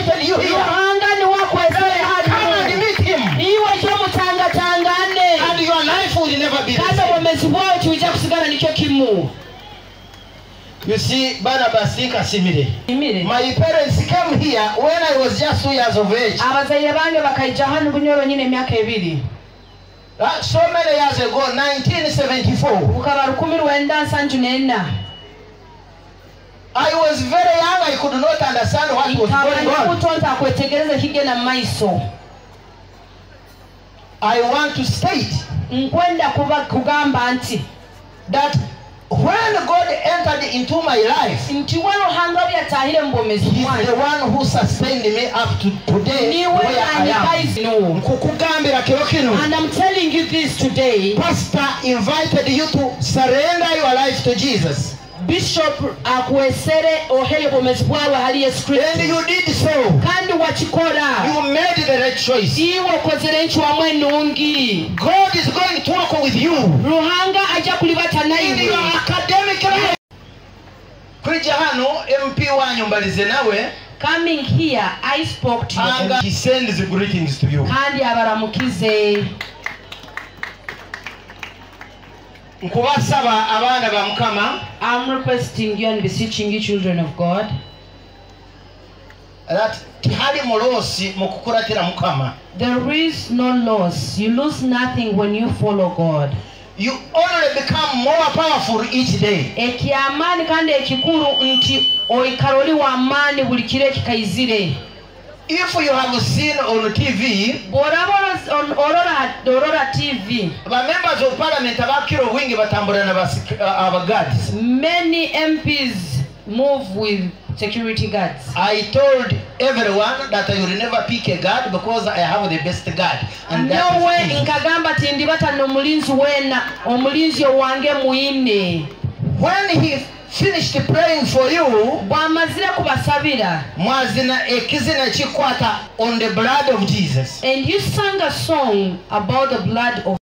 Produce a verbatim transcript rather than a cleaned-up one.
invited you here. Come and meet him. And your life will never be the same. You see, Barnabas Simire. My parents came here when I was just two years of age. Uh, so many years ago, nineteen seventy-four. I was very young, I could not understand what was going on. I want to state that when God entered into my life, He is the one who sustained me up to today where I am. And I'm telling you this today. Pastor invited you to surrender your life to Jesus. Bishop akwesere ohere bomezi bwawe hali Yesu Kristo. And you did so. Kandi wachikora. You made the right choice. Iwe kozere nchi wa mwenungi. God is going to work with you. Ruhanga aja kulibata na in your academic life. Kuja hano M P wanyu mbalize nawe. Coming here, I spoke to you. And he sends greetings to you. Kandi abaramukize. I'm requesting you and beseeching you, children of God, that there is no loss. You lose nothing when you follow God. You only become more powerful each day. If you have seen on T V, on Aurora T V, members of parliament have many M Ps move with security guards. I told everyone that I will never pick a guard because I have the best guard. And no way inkagamba tindibata no mulinzi wena omulinzi owange muine. When he finished praying for you, bwamazira kubasabira mwazina ekizina chikwata on the blood of Jesus, and you sang a song about the blood of